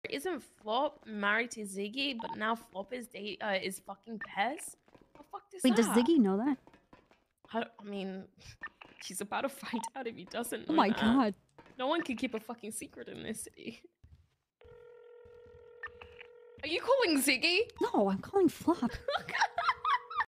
Isn't Flop married to Ziggy, but now Flop is fucking Pez? What the fuck is Wait, that? does Ziggy know that? I mean, he's about to find out if he doesn't know. Oh my that. god. No one can keep a fucking secret in this city. Are you calling Ziggy? No, I'm calling Flop.